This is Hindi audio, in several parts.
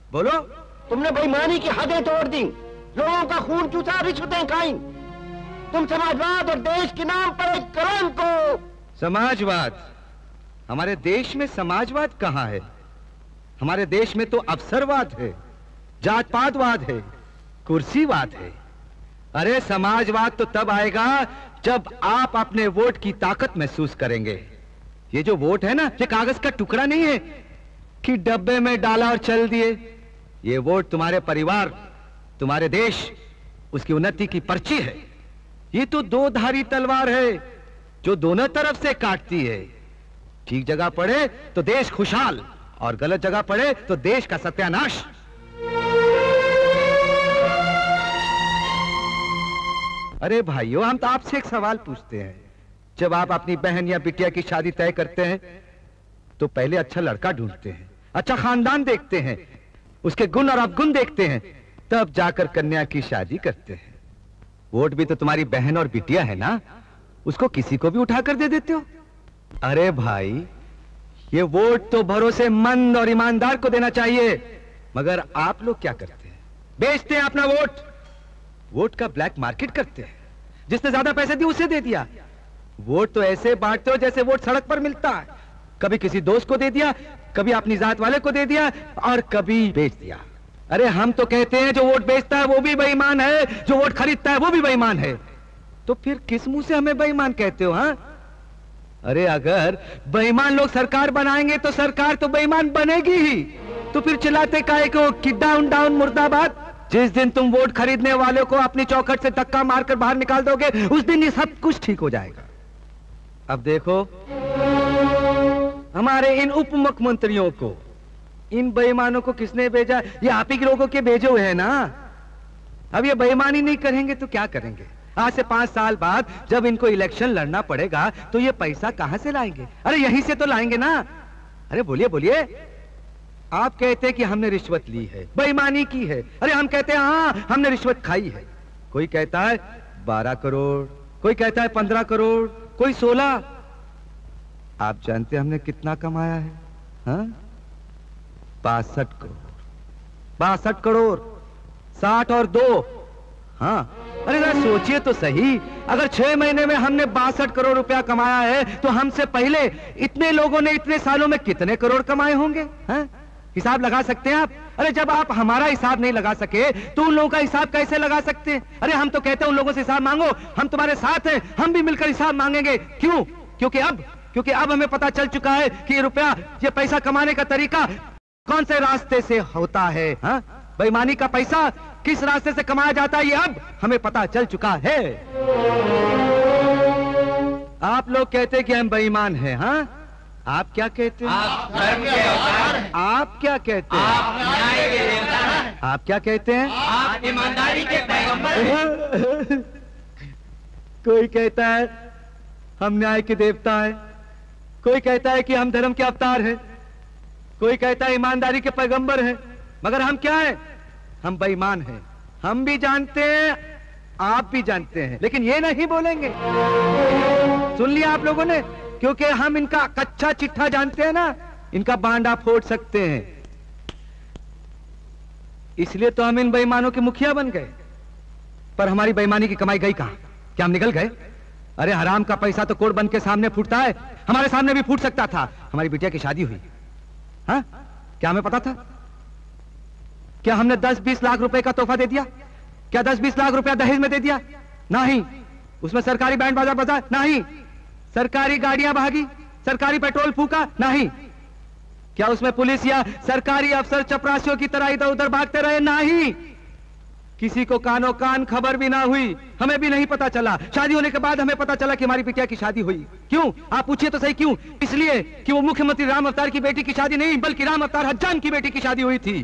बोलो। तुमने बेईमानी की हदें तोड़ दी, लोगों का खून चूसा, रिश्वतें खाई। तुम समाजवाद और देश के नाम पर एक कलंक को। समाजवाद? हमारे देश में समाजवाद कहाँ है? हमारे देश में तो अवसरवाद है, जात पातवाद है, कुर्सीवाद है। अरे समाजवाद तो तब आएगा जब आप अपने वोट की ताकत महसूस करेंगे। ये जो वोट है ना, ये कागज का टुकड़ा नहीं है कि डब्बे में डाला और चल दिए। ये वोट तुम्हारे परिवार, तुम्हारे देश, उसकी उन्नति की पर्ची है। ये तो दो धारी तलवार है जो दोनों तरफ से काटती है। ठीक जगह पड़े तो देश खुशहाल, और गलत जगह पड़े तो देश का सत्यानाश। अरे भाइयों, हम तो आपसे एक सवाल पूछते हैं। जब आप अपनी बहन या बिटिया की शादी तय करते हैं तो पहले अच्छा लड़का ढूंढते हैं, अच्छा खानदान देखते हैं, उसके गुण और अवगुण देखते हैं, तब जाकर कन्या की शादी करते हैं। वोट भी तो तुम्हारी बहन और बिटिया है ना, उसको किसी को भी उठाकर दे देते हो। अरे भाई, ये वोट तो भरोसेमंद और ईमानदार को देना चाहिए, मगर आप लोग क्या करते हैं? बेचते हैं अपना वोट, वोट का ब्लैक मार्केट करते हैं। जिसने ज्यादा पैसे दिए उसे दे दिया। वोट तो ऐसे बांटते हो जैसे वोट सड़क पर मिलता है। कभी किसी दोस्त को दे दिया, कभी अपनी जात वाले को दे दिया, और कभी बेच दिया। अरे हम तो कहते हैं जो वोट बेचता है वो भी बेईमान है, जो वोट खरीदता है वो भी बेईमान है। तो फिर किस मुंह से हमें बेईमान कहते हो? हाँ, अरे अगर बेईमान लोग सरकार बनाएंगे तो सरकार तो बेईमान बनेगी ही। तो फिर चिल्लाते काहे को कि डाउन डाउन मुर्दाबाद? जिस दिन तुम वोट खरीदने वाले को अपनी चौखट से धक्का मारकर बाहर निकाल दोगे, उस दिन ये सब कुछ ठीक हो जाएगा। अब देखो, हमारे इन उप मुख्यमंत्रियों को, इन बेईमानों को किसने भेजा? ये आप ही के लोगों के भेजे हुए हैं ना। अब ये बेईमानी नहीं करेंगे तो क्या करेंगे? आज से 5 साल बाद जब इनको इलेक्शन लड़ना पड़ेगा तो ये पैसा कहां से लाएंगे? अरे यहीं से तो लाएंगे ना। अरे बोलिए बोलिए। आप कहते हैं कि हमने रिश्वत ली है, बेईमानी की है। अरे हम कहते हैं हाँ, हमने रिश्वत खाई है। कोई कहता है 12 करोड़, कोई कहता है 15 करोड़, कोई 16। आप जानते हैं हमने कितना कमाया है? हाँ, 62 करोड़। 62 करोड़, 60 और 2। हाँ, अरे जरा सोचिए तो सही, अगर 6 महीने में हमने 62 करोड़ रुपया कमाया है तो हमसे पहले इतने लोगों ने इतने सालों में कितने करोड़ कमाए होंगे? हाँ? हिसाब लगा सकते हैं आप? अरे जब आप हमारा हिसाब नहीं लगा सके तो उन लोगों का हिसाब कैसे लगा सकते हैं? अरे हम तो कहते हैं उन लोगों से हिसाब मांगो, हम तुम्हारे साथ हैं, हम भी मिलकर हिसाब मांगेंगे। क्यों? क्योंकि अब हमें पता चल चुका है कि ये रुपया, ये पैसा कमाने का तरीका कौन से रास्ते से होता है। हाँ? बेईमानी का पैसा किस रास्ते से कमाया जाता है ये अब हमें पता चल चुका है। आप लोग कहते हैं कि हम बेईमान हैं। हाँ, आप क्या कहते हैं? आप धर्म के अवतार हैं। आप क्या कहते हैं? आप न्याय के देवता हैं। आप क्या कहते हैं? आप ईमानदारी के पैगंबर हैं। कोई कहता है हम न्याय के देवता हैं, कोई कहता है कि हम धर्म के अवतार हैं, कोई कहता है ईमानदारी के पैगंबर हैं, मगर हम क्या हैं? हम बेईमान हैं। हम भी जानते हैं, आप भी जानते हैं, लेकिन ये नहीं बोलेंगे। सुन लिया आप लोगों ने? क्योंकि हम इनका कच्चा चिट्ठा जानते हैं ना, इनका बांडा फोड़ सकते हैं। इसलिए तो हम इन बेईमानों के मुखिया बन गए। पर हमारी बेईमानी की कमाई गई कहां? क्या हम निकल गए? अरे हराम का पैसा तो कोर्ट बंद के सामने फूटता है, हमारे सामने भी फूट सकता था। हमारी बिटिया की शादी हुई, हाँ? क्या हमें पता था? क्या हमने 10-20 लाख रुपए का तोहफा दे दिया? क्या 10-20 लाख रुपया दहेज में दे दिया? नहीं। उसमें सरकारी बैंड बाजा बजा? नहीं। सरकारी गाड़ियां भागी? सरकारी पेट्रोल फूका? नहीं। क्या उसमें पुलिस या सरकारी अफसर चपरासियों की तरह इधर उधर भागते रहे? नहीं। किसी को कानो कान खबर भी ना हुई, हमें भी नहीं पता चला। शादी होने के बाद हमें पता चला कि हमारी बिटिया की शादी हुई। क्यों? आप पूछिए तो सही, क्यों? इसलिए कि वो मुख्यमंत्री राम अवतार की बेटी की शादी नहीं, बल्कि राम अवतार हज्जान की बेटी की शादी हुई थी।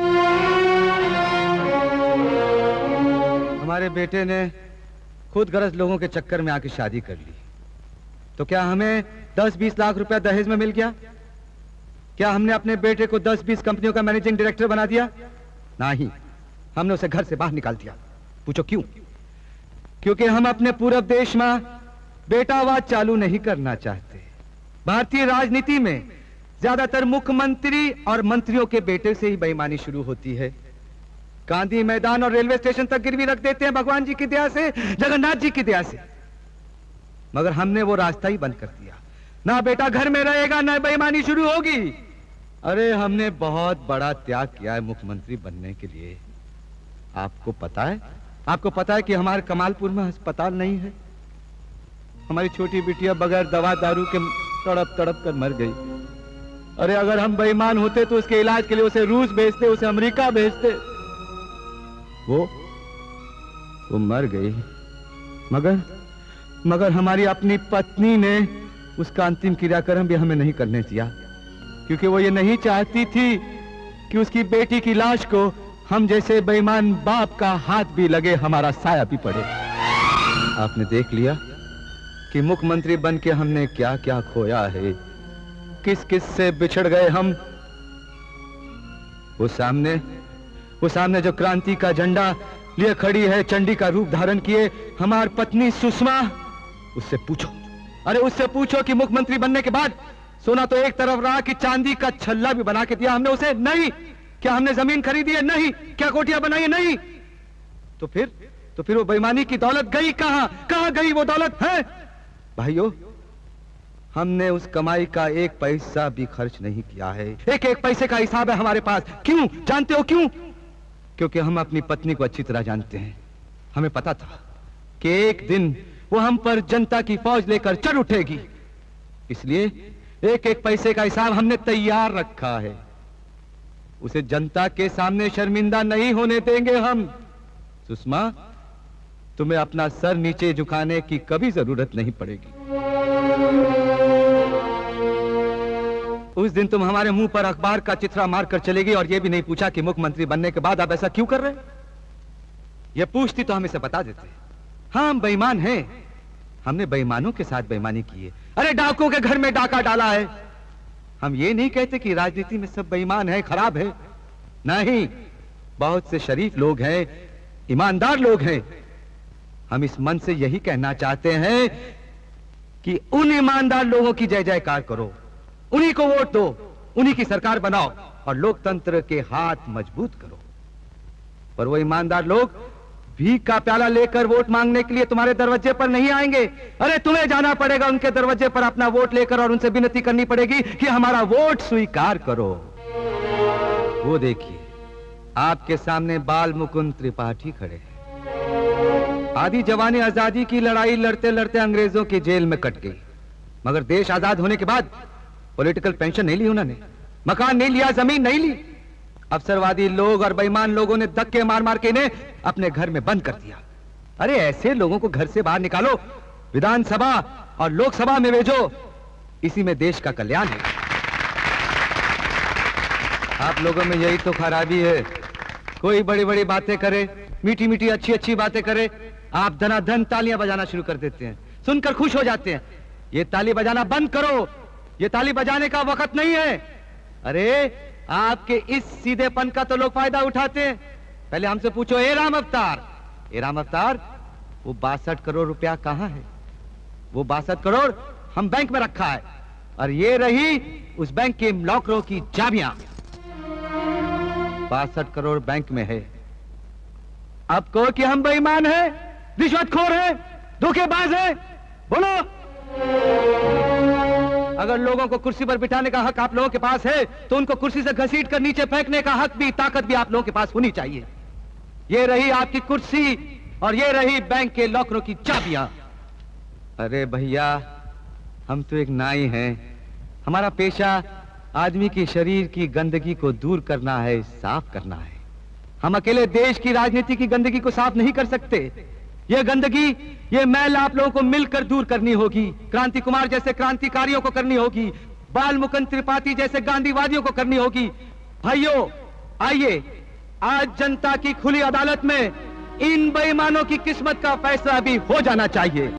हमारे बेटे ने खुद गरज लोगों के चक्कर में आके शादी कर ली, तो क्या हमें 10-20 लाख रुपया दहेज में मिल गया? क्या हमने अपने बेटे को 10-20 कंपनियों का मैनेजिंग डायरेक्टर बना दिया? नहीं, हमने उसे घर से बाहर निकाल दिया। पूछो क्यों? क्योंकि हम अपने पूरब देश में बेटावाद चालू नहीं करना चाहते। भारतीय राजनीति में ज्यादातर मुख्यमंत्री और मंत्रियों के बेटे से ही बेईमानी शुरू होती है। गांधी मैदान और रेलवे स्टेशन तक गिरवी रख देते हैं भगवान जी की दया से, जगन्नाथ जी की दया से। मगर हमने वो रास्ता ही बंद कर दिया। ना बेटा घर में रहेगा, ना बेईमानी शुरू होगी। अरे हमने बहुत बड़ा त्याग किया है मुख्यमंत्री बनने के लिए। आपको पता है कि हमारे कमालपुर में अस्पताल नहीं है। हमारी छोटी बिटिया बगैर दवा दारू के तड़प तड़प कर मर गई। अरे अगर हम बेईमान होते तो उसके इलाज के लिए उसे रूस भेजते, उसे अमेरिका भेजते। वो मर गई। मगर हमारी अपनी पत्नी ने उसका अंतिम क्रियाक्रम भी हमें नहीं करने दिया, क्योंकि वो ये नहीं चाहती थी कि उसकी बेटी की लाश को हम जैसे बेईमान बाप का हाथ भी लगे, हमारा साया भी पड़े। आपने देख लिया कि मुख्यमंत्री बन के हमने क्या क्या खोया है, किस किस से बिछड़ गए हम। वो सामने जो क्रांति का झंडा लिए खड़ी है, चंडी का रूप धारण किए हमारी पत्नी सुषमा, उससे पूछो कि मुख्यमंत्री बनने के बाद सोना तो एक तरफ रहा कि चांदी का छल्ला भी बना के दिया हमने उसे? नहीं। क्या हमने जमीन खरीदी है? नहीं। क्या कोठियां बनाई है? नहीं। तो फिर वो बेईमानी की दौलत गई कहां गई वो दौलत है? भाइयों, हमने उस कमाई का एक पैसा भी खर्च नहीं किया है। एक पैसे का हिसाब है हमारे पास। क्यों जानते हो क्यों? क्योंकि हम अपनी पत्नी को अच्छी तरह जानते हैं। हमें पता था कि एक दिन वो हम पर जनता की फौज लेकर चढ़ उठेगी, इसलिए एक पैसे का हिसाब हमने तैयार रखा है। उसे जनता के सामने शर्मिंदा नहीं होने देंगे हम। सुषमा, तुम्हें अपना सर नीचे झुकाने की कभी जरूरत नहीं पड़ेगी। उस दिन तुम हमारे मुंह पर अखबार का चित्रा मारकर चलेगी और यह भी नहीं पूछा कि मुख्यमंत्री बनने के बाद आप ऐसा क्यों कर रहे हैं। यह पूछती तो हम इसे बता देते। हाँ, हम बेईमान हैं। हमने बेईमानों के साथ बेईमानी की है। अरे डाकुओं के घर में डाका डाला है। हम ये नहीं कहते कि राजनीति में सब बेईमान है, खराब है। नहीं, बहुत से शरीफ लोग हैं, ईमानदार लोग हैं। हम इस मन से यही कहना चाहते हैं कि उन ईमानदार लोगों की जय जयकार करो, उन्हीं को वोट दो, उन्हीं की सरकार बनाओ और लोकतंत्र के हाथ मजबूत करो। पर वो ईमानदार लोग भीख का प्याला लेकर वोट मांगने के लिए तुम्हारे दरवाजे पर नहीं आएंगे। अरे तुम्हें जाना पड़ेगा उनके दरवाजे पर अपना वोट लेकर और उनसे विनती करनी पड़ेगी कि हमारा वोट स्वीकार करो। वो देखिए, आपके सामने बाल मुकुंद त्रिपाठी खड़े हैं। आधी जवानी आजादी की लड़ाई लड़ते लड़ते अंग्रेजों की जेल में कट गई, मगर देश आजाद होने के बाद पॉलिटिकल पेंशन नहीं ली उन्होंने, मकान नहीं लिया, जमीन नहीं ली। अवसरवादी लोग और बेईमान लोगों ने धक्के मार मार के इन्हें अपने घर में बंद कर दिया। अरे ऐसे लोगों को घर से बाहर निकालो, विधानसभा और लोकसभा में भेजो, इसी में देश का कल्याण है। आप लोगों में यही तो खराबी है। कोई बड़ी बड़ी बातें करे, मीठी मीठी अच्छी अच्छी बातें करे, आप धनाधन तालियां बजाना शुरू कर देते हैं, सुनकर खुश हो जाते हैं। ये ताली बजाना बंद करो, ये ताली बजाने का वक्त नहीं है। अरे आपके इस सीधेपन का तो लोग फायदा उठाते हैं। पहले हमसे पूछो, ए राम अवतार, वो 62 करोड़ रुपया कहां है? वो 62 करोड़ हम बैंक में रखा है और ये रही उस बैंक के लॉकरों की चाबियां। 62 करोड़ बैंक में है। अब कहो कि हम बेईमान हैं, रिश्वतखोर हैं, धोखेबाज हैं, बोलो। अगर लोगों को कुर्सी पर बिठाने का हक आप लोगों के पास है तो उनको कुर्सी से घसीट कर नीचे फेंकने का हक भी, ताकत भी आप लोगों के पास होनी चाहिए। ये रही आपकी कुर्सी और ये रही बैंक के लॉकरों की चाबियां। अरे भैया, हम तो एक नाई हैं। हमारा पेशा आदमी के शरीर की गंदगी को दूर करना है, साफ करना है। हम अकेले देश की राजनीति की गंदगी को साफ नहीं कर सकते। ये गंदगी, ये मैल आप लोगों को मिलकर दूर करनी होगी। क्रांति कुमार जैसे क्रांतिकारियों को करनी होगी, बाल मुकुंद त्रिपाठी जैसे गांधीवादियों को करनी होगी। भाइयों, आइए आज जनता की खुली अदालत में इन बेईमानों की किस्मत का फैसला भी हो जाना चाहिए।